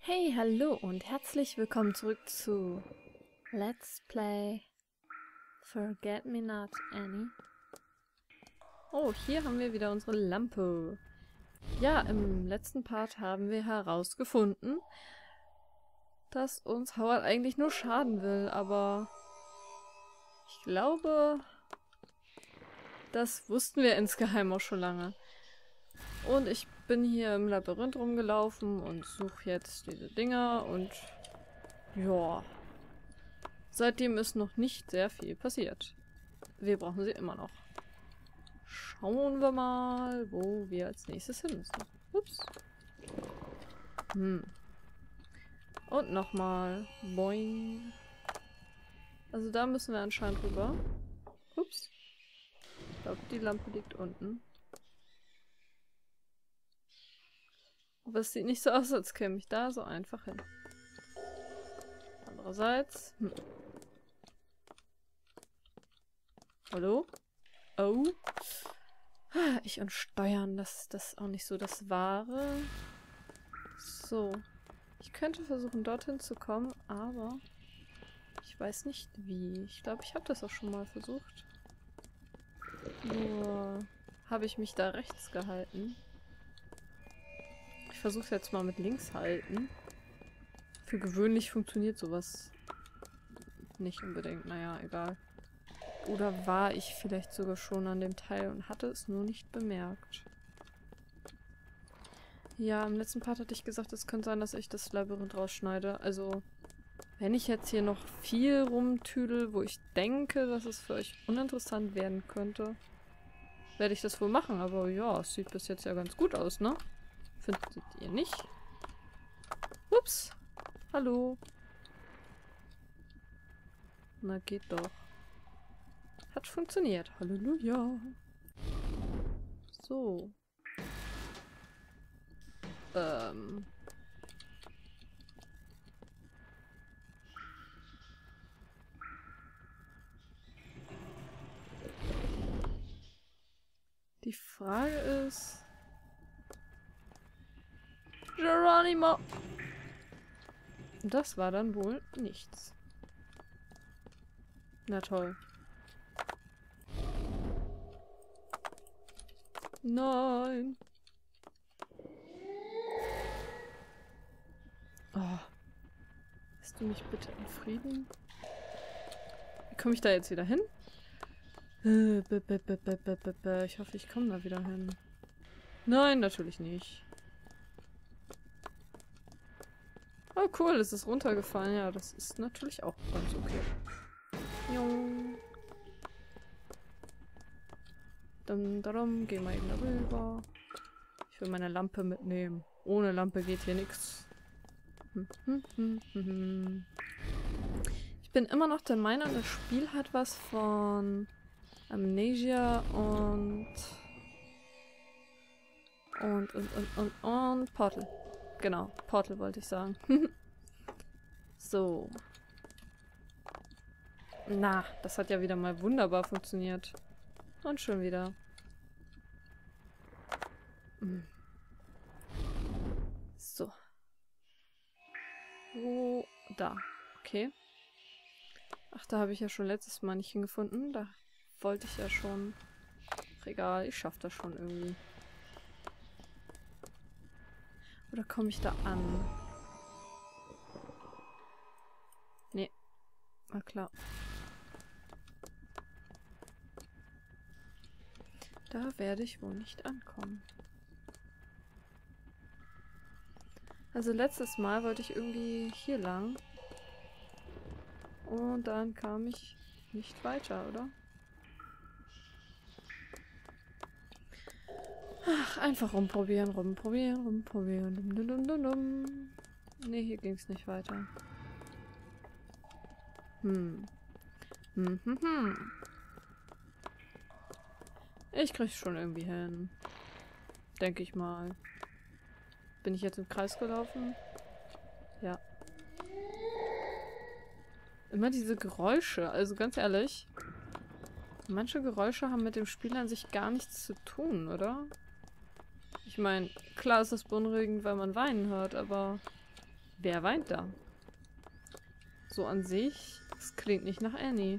Hey, hallo und herzlich willkommen zurück zu Let's Play Forget Me Not Annie. Oh, hier haben wir wieder unsere Lampe. Ja, im letzten Part haben wir herausgefunden, dass uns Howard eigentlich nur schaden will, aber ich glaube, das wussten wir insgeheim auch schon lange. Und ich bin hier im Labyrinth rumgelaufen und suche jetzt diese Dinger und ja, seitdem ist noch nicht sehr viel passiert. Wir brauchen sie immer noch. Schauen wir mal, wo wir als nächstes hin müssen. Ups. Und nochmal. Boing. Also da müssen wir anscheinend rüber. Ups. Ich glaube, die Lampe liegt unten. Aber es sieht nicht so aus, als käme ich da so einfach hin. Andererseits. Hallo? Oh. Ich und Steuern, das ist auch nicht so das Wahre. So. Ich könnte versuchen, dorthin zu kommen, aber ich weiß nicht wie. Ich glaube, ich habe das auch schon mal versucht. Nur habe ich mich da rechts gehalten. Ich versuche es jetzt mal mit links halten. Für gewöhnlich funktioniert sowas nicht unbedingt. Naja, egal. Oder war ich vielleicht sogar schon an dem Teil und hatte es nur nicht bemerkt. Ja, im letzten Part hatte ich gesagt, es könnte sein, dass ich das Labyrinth rausschneide. Also, wenn ich jetzt hier noch viel rumtüdel, wo ich denke, dass es für euch uninteressant werden könnte, werde ich das wohl machen. Aber ja, es sieht bis jetzt ja ganz gut aus, ne? Findet ihr nicht? Ups. Hallo. Na, geht doch. Hat funktioniert. Halleluja. So. Die Frage ist... Geronimo! Das war dann wohl nichts. Na toll. Nein! Oh. Lässt du mich bitte in Frieden? Wie komme ich da jetzt wieder hin? Ich hoffe, ich komme da wieder hin. Nein, natürlich nicht. Oh cool, es ist runtergefallen. Ja, das ist natürlich auch ganz okay. Jung. Dann darum gehen wir eben darüber. Ich will meine Lampe mitnehmen. Ohne Lampe geht hier nichts. Ich bin immer noch der Meinung, das Spiel hat was von Amnesia und Portal. Genau, Portal wollte ich sagen. So. Na, das hat ja wieder mal wunderbar funktioniert. Und schon wieder. So. Oh, da. Okay. Ach, da habe ich ja schon letztes Mal nicht hingefunden. Da wollte ich ja schon. Ach, egal, ich schaffe das schon irgendwie. Oder komme ich da an? Nee. War klar. Da werde ich wohl nicht ankommen. Also letztes Mal wollte ich irgendwie hier lang. Und dann kam ich nicht weiter, oder? Ach, einfach rumprobieren, rumprobieren. Nee, hier ging es nicht weiter. Ich krieg's schon irgendwie hin. Denke ich mal. Bin ich jetzt im Kreis gelaufen? Ja. Immer diese Geräusche, also ganz ehrlich. Manche Geräusche haben mit dem Spiel an sich gar nichts zu tun, oder? Ich meine, klar ist es beunruhigend, weil man weinen hört, aber Wer weint da? So an sich, es klingt nicht nach Annie.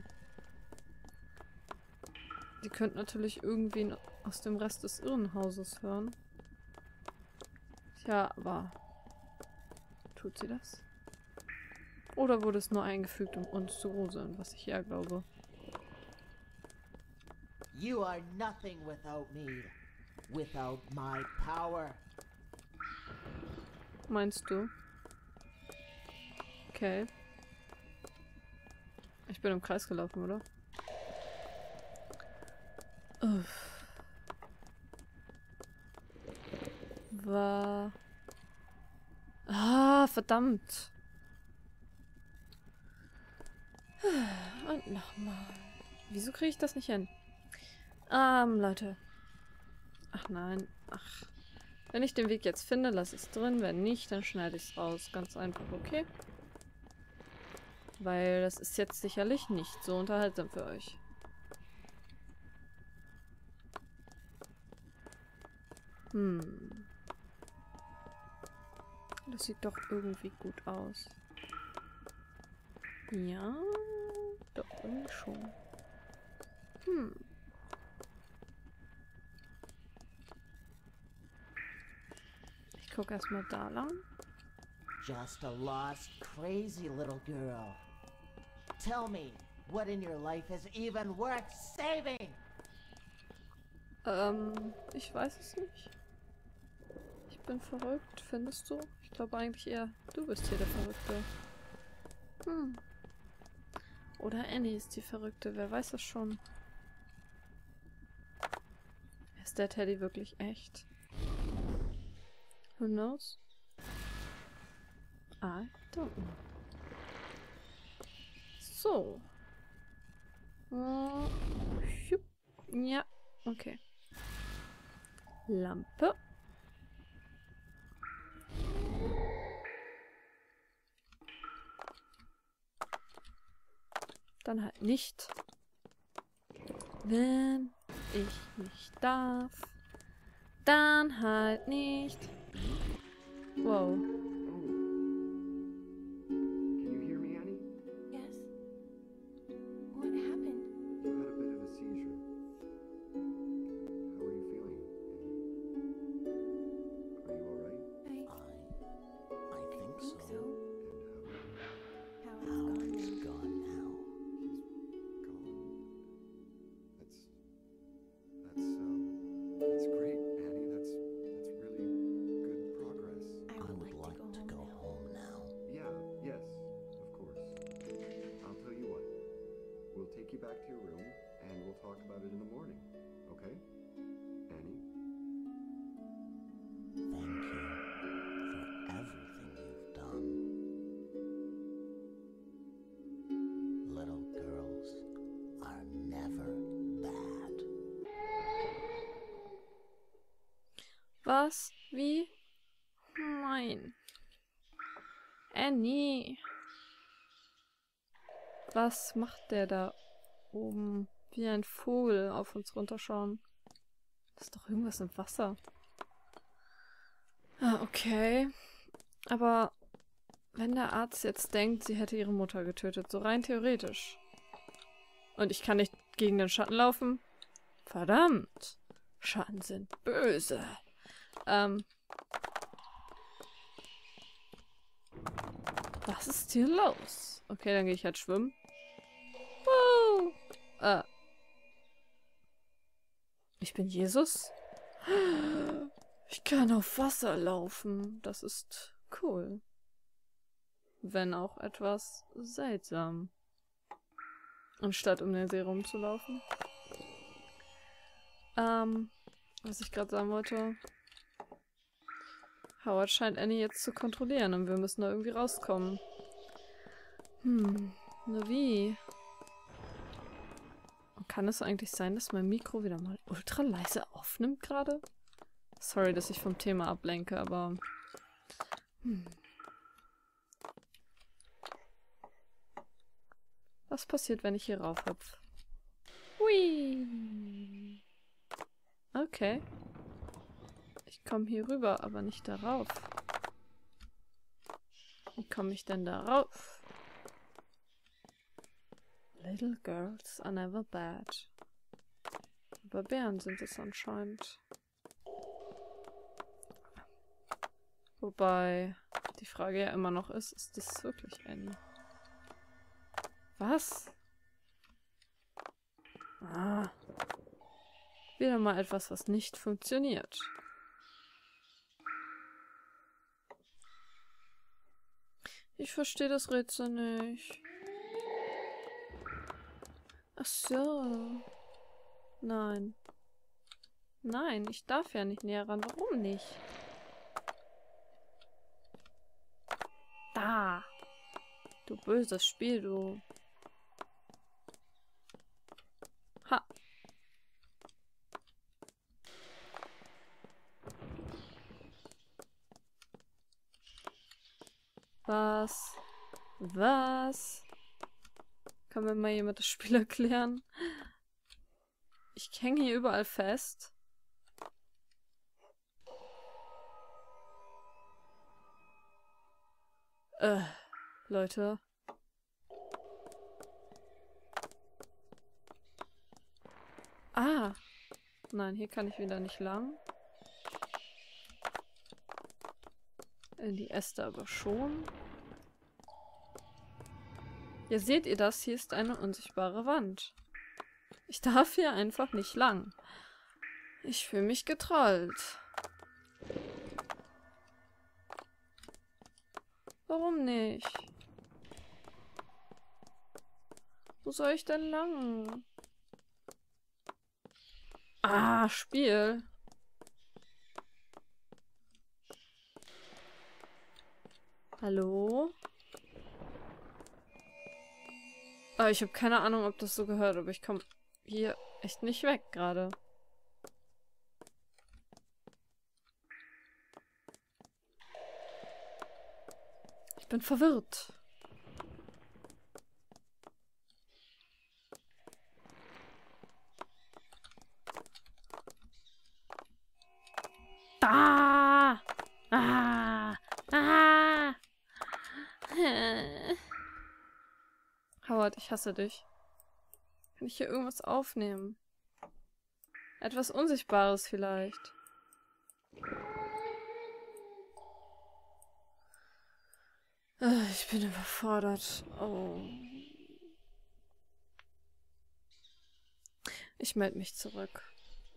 Die könnte natürlich irgendwen aus dem Rest des Irrenhauses hören. Tja, aber tut sie das? Oder wurde es nur eingefügt, um uns zu gruseln, was ich eher glaube. You are nothing without me, without my power. Meinst du? Okay. Ich bin im Kreis gelaufen, oder? Uff. Ah, verdammt. Und nochmal. Wieso kriege ich das nicht hin? Leute. Ach nein. Ach. Wenn ich den Weg jetzt finde, lasse ich es drin. Wenn nicht, dann schneide ich es raus. Ganz einfach, okay? Weil das ist jetzt sicherlich nicht so unterhaltsam für euch. Das sieht doch irgendwie gut aus. Ja, doch irgendwie schon. Ich gucke erstmal da lang. Just a lost, crazy little girl. Tell me, what in your life is even worth saving? Ich weiß es nicht. Ich bin verrückt, findest du? Ich glaube eigentlich eher, du bist hier der Verrückte. Oder Annie ist die Verrückte, wer weiß das schon. Ist der Teddy wirklich echt? Who knows? I don't know. So. Ja, okay. Lampe. Dann halt nicht. Wenn ich nicht darf, dann halt nicht. Wow. Can you hear me, Annie? Yes. What happened? You had a bit of a seizure. How are you feeling, Annie? Are you all right? I think so. And How How it's it's gone. gone now. he's gone. That's great, Annie. That's really good progress. I I would like to go home now. Yeah, yes, of course. I'll tell you what. We'll take you back to your room and we'll talk about it in the morning. Okay? Annie? Thank you for everything you've done. Little girls are never bad. Was? Wie? Nein. Annie. Was macht der da oben? Wie ein Vogel auf uns runterschauen. Das ist doch irgendwas im Wasser. Ah, okay. Aber wenn der Arzt jetzt denkt, sie hätte ihre Mutter getötet, so rein theoretisch. Und ich kann nicht gegen den Schatten laufen? Verdammt. Schatten sind böse. Was ist hier los? Okay, dann gehe ich halt schwimmen. Woo! Ich bin Jesus? Ich kann auf Wasser laufen. Das ist cool. Wenn auch etwas seltsam. Anstatt um den See rumzulaufen. Was ich gerade sagen wollte. Howard scheint Annie jetzt zu kontrollieren und wir müssen da irgendwie rauskommen. Nur wie? Und kann es eigentlich sein, dass mein Mikro wieder mal ultra leise aufnimmt gerade? Sorry, dass ich vom Thema ablenke, aber... Was passiert, wenn ich hier raufhüpfe? Hui! Okay. Ich komme hier rüber, aber nicht darauf. Wie komme ich denn darauf? Little girls are never bad. Aber Bären sind es anscheinend. Wobei die Frage ja immer noch ist das wirklich Annie? Was? Ah. Wieder mal etwas, was nicht funktioniert. Ich verstehe das Rätsel nicht. Ach so. Nein. Nein, ich darf ja nicht näher ran. Warum nicht? Da. Du böses Spiel, du. Ha. Was? Was? Kann mir mal jemand das Spiel erklären? Ich hänge hier überall fest. Leute. Ah. Nein, hier kann ich wieder nicht lang. In die Äste aber schon. Ja, seht ihr das? Hier ist eine unsichtbare Wand. Ich darf hier einfach nicht lang. Ich fühle mich getrollt. Warum nicht? Wo soll ich denn lang? Ah, Spiel. Hallo? Ah, ich habe keine Ahnung, ob das so gehört, aber ich komme hier echt nicht weg gerade. Ich bin verwirrt. Da! Ah! Ah! Howard, ich hasse dich. Kann ich hier irgendwas aufnehmen? Etwas Unsichtbares vielleicht. Ich bin überfordert. Oh. Ich melde mich zurück.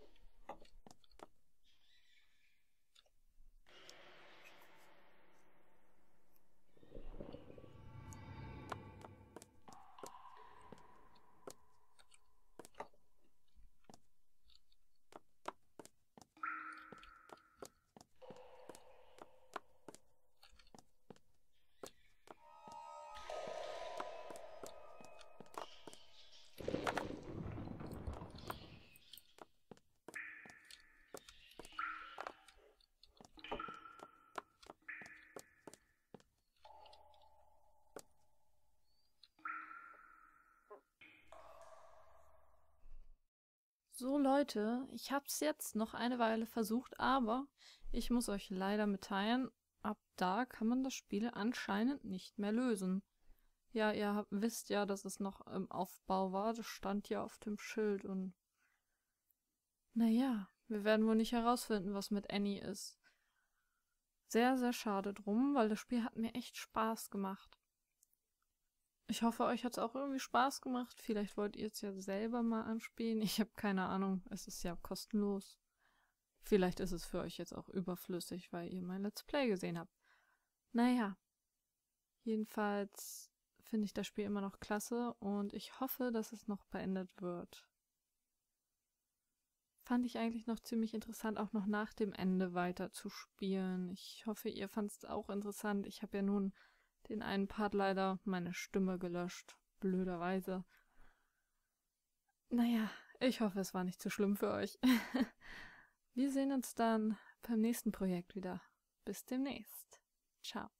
So Leute, ich habe es jetzt noch eine Weile versucht, aber ich muss euch leider mitteilen, ab da kann man das Spiel anscheinend nicht mehr lösen. Ja, ihr wisst ja, dass es noch im Aufbau war, das stand ja auf dem Schild und naja, wir werden wohl nicht herausfinden, was mit Annie ist. Sehr, sehr schade drum, weil das Spiel hat mir echt Spaß gemacht. Ich hoffe, euch hat es auch irgendwie Spaß gemacht. Vielleicht wollt ihr es ja selber mal anspielen. Ich habe keine Ahnung. Es ist ja kostenlos. Vielleicht ist es für euch jetzt auch überflüssig, weil ihr mein Let's Play gesehen habt. Naja. Jedenfalls finde ich das Spiel immer noch klasse und ich hoffe, dass es noch beendet wird. Fand ich eigentlich noch ziemlich interessant, auch noch nach dem Ende weiter zu spielen. Ich hoffe, ihr fandt es auch interessant. Ich habe ja nun den einen Part leider meine Stimme gelöscht. Blöderweise. Naja, ich hoffe, es war nicht zu schlimm für euch. Wir sehen uns dann beim nächsten Projekt wieder. Bis demnächst. Ciao.